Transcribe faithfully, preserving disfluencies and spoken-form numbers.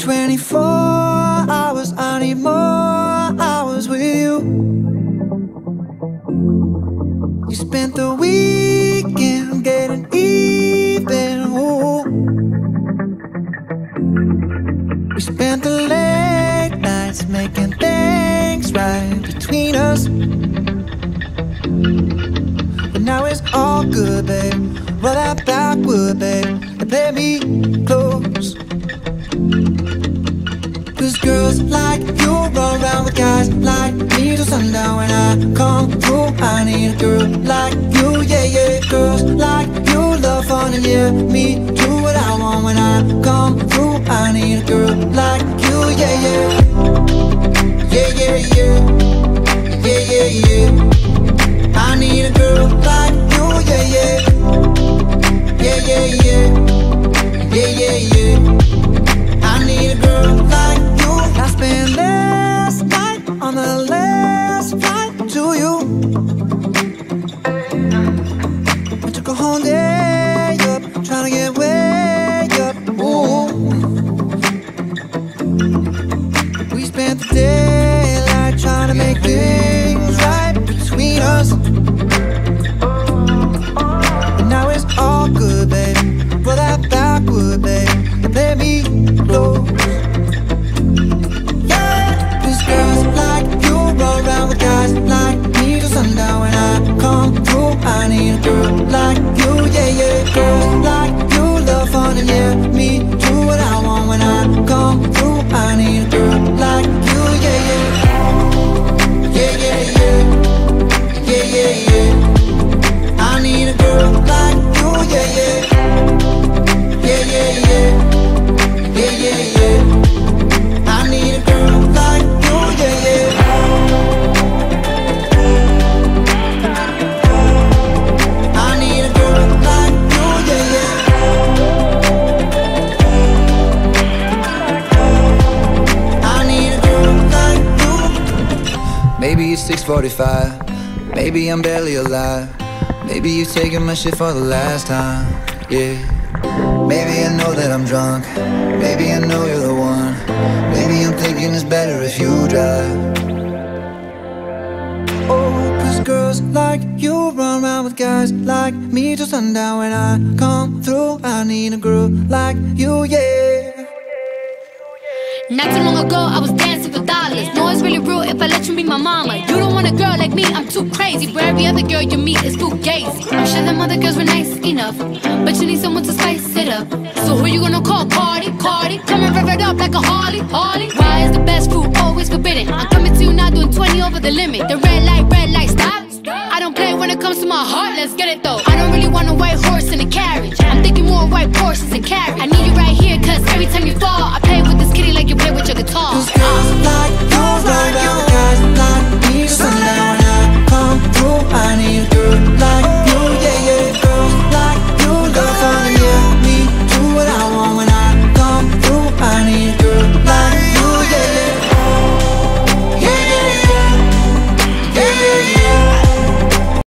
twenty-four hours, I need more hours with you. You spent the weekend getting even, ooh. We spent the late nights making things right between us. But now it's all good, babe. Roll that backward, babe, and play me close. Cause girls like you run around with guys like me till sundown. When I come through, I need a girl like you, yeah, yeah. Girls like you love fun and yeah, me do what I want. When I come through, I need a girl like you, yeah, yeah. Yeah, yeah, yeah. Yeah, yeah, yeah. I need a girl like you, yeah, yeah. Yeah, yeah, yeah. Yeah, yeah, yeah. I need a girl like you. I spent last night on the last flight to you. I took a whole day up, trying to get way up, ooh. We spent the daylight trying to make things right between us. But now it's all good, babe. Roll that backward, babe, and play me close. Yeah, cause girls like you roll around with guys like me till sundown. When I come through, I need a girl like you, yeah, yeah. Girls like you love fun and yeah, me do what I want. When I come through, I need a girl like you, yeah, yeah. Yeah, yeah, yeah. Yeah, yeah, yeah. I need a girl like you, yeah, yeah. Yeah, yeah, yeah. Yeah, yeah, yeah. I need a girl like you, yeah, yeah. I need a girl like you, yeah, yeah. I need a girl like you. Maybe it's six forty-five. Maybe I'm barely alive. Maybe you've taken my shit for the last time, yeah. Maybe I know that I'm drunk. Maybe I know you're the one. Maybe I'm thinking it's better if you drive. Oh, cause girls like you run around with guys like me till sundown. When I come through, I need a girl like you, yeah. Not too long ago, I was dancing for dollars. No, it's really real if I let you be my mama. You don't want a girl like me, I'm too crazy. Where every other girl you meet is fugazi. I'm sure them other girls were nice enough, but you need someone to spice it up. So who you gonna call? Cardi, Cardi. Come and rev it up like a Harley, Harley. Why is the best fruit always forbidden? I'm coming to you now doing twenty over the limit. The red light, red light, stop. I don't play when it comes to my heart, let's get it though. I don't really want a white horse in a carriage. I'm thinking more white horses and carriage. I need you right